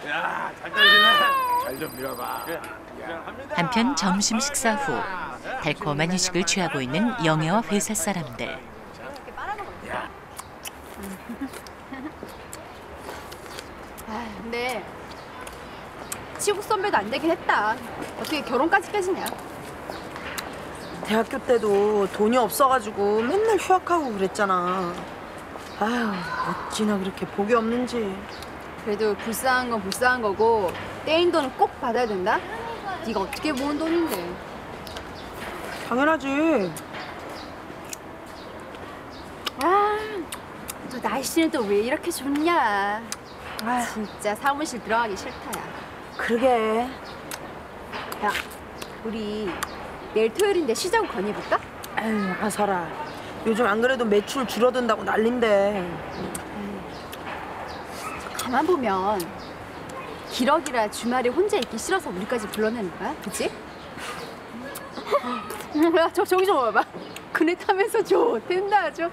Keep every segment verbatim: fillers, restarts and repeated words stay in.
야, 잘 떨어지네. 잘 좀 밀어봐. 그래. 한편 점심 식사 후 달콤한 휴식을 취하고 있는 영애와 회사 사람들. 아, 근데 치국 선배도 안 되긴 했다. 어떻게 결혼까지 깨지냐? 대학교 때도 돈이 없어가지고 맨날 휴학하고 그랬잖아. 아휴, 어찌나 그렇게 복이 없는지. 그래도 불쌍한 건 불쌍한 거고 떼인 돈은 꼭 받아야 된다? 네가 어떻게 모은 돈인데. 당연하지. 아, 저 날씨는 또 왜 이렇게 좋냐. 아휴, 진짜 사무실 들어가기 싫다, 야. 그러게. 야, 우리 내일 토요일인데 시장 건의해볼까? 아유, 아서라. 요즘 안 그래도 매출 줄어든다고 난린데. 가만 보면 기러기라 주말에 혼자 있기 싫어서 우리까지 불러내는 거야, 그치? 야, 저, 저기 좀 봐봐. 그네 타면서 좋댄다, 아주.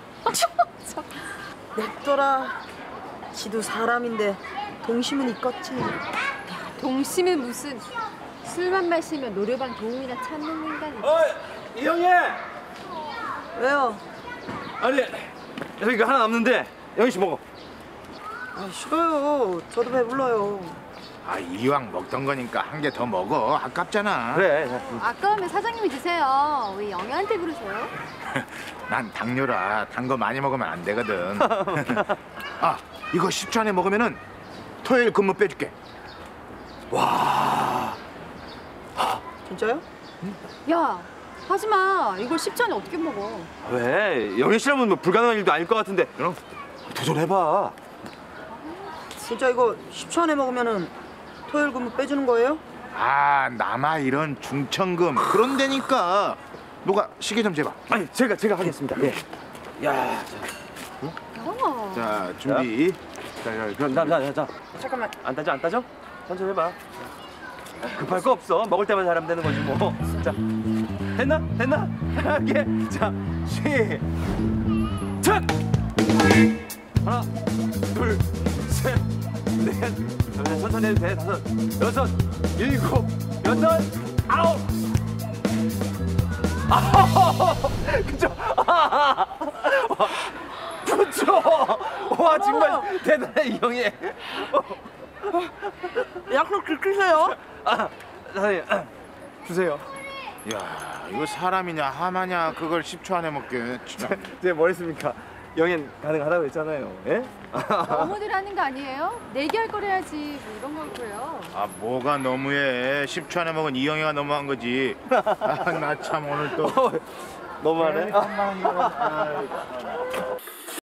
냅둬라. 지도 사람인데 동심은 있겠지. 동심은 무슨 술만 마시면 노래방 도움이나 찾는 인간이. 어이, 이영애! 왜요? 아니, 여기 이거 하나 남는데 영희 씨 먹어. 아, 싫어요. 저도 배불러요. 아, 이왕 먹던 거니까 한 개 더 먹어. 아깝잖아. 그래. 아까우면 사장님이 드세요. 왜 영애한테 그러세요? 난 당뇨라 단 거 많이 먹으면 안 되거든. 아, 이거 십 초 안에 먹으면은 토요일 근무 빼줄게. 와. 진짜요? 야, 하지 마. 이걸 십 초 안에 어떻게 먹어? 왜? 영희 씨라면 뭐 불가능한 일도 아닐 것 같은데. 그럼 도전해봐. 진짜 이거 십 초 안에 먹으면은 토요일 근무 빼주는 거예요? 아, 남아 이런 중천금 그런 데니까. 누가 시계 좀 재봐. 아니, 제가 제가 하겠습니다. 예. 야, 자, 어. 자, 준비. 자, 자, 그럼 나, 나, 나, 자. 잠깐만. 안 따져, 안 따져? 천천히 해봐. 급할 거 없어. 먹을 때만 잘하면 되는 거지 뭐. 자, 됐나? 됐나? 할게. 자, 시작. 하나, 둘, 셋, 넷, 천천히 해도 돼. 다섯, 여섯, 일곱, 여덟, 아홉. 아홉. 그쵸? 아, 그쵸? 와, 정말 대단해, 이 형이. 약속 지키세요. 아, 사장님, 주세요. 야, 이거 사람이냐 하마냐 그걸 십 초 안에 먹게. 진짜. 제 뭐 했습니까? 영엔 가능하다고 했잖아요. 예? 너무들 하는 거 아니에요? 내기할 걸 해야지. 뭐 이런 걸 그래요. 아, 뭐가 너무해. 십 초 안에 먹은 이영애가 너무한 거지. 아, 나 참 오늘 또 너무하네.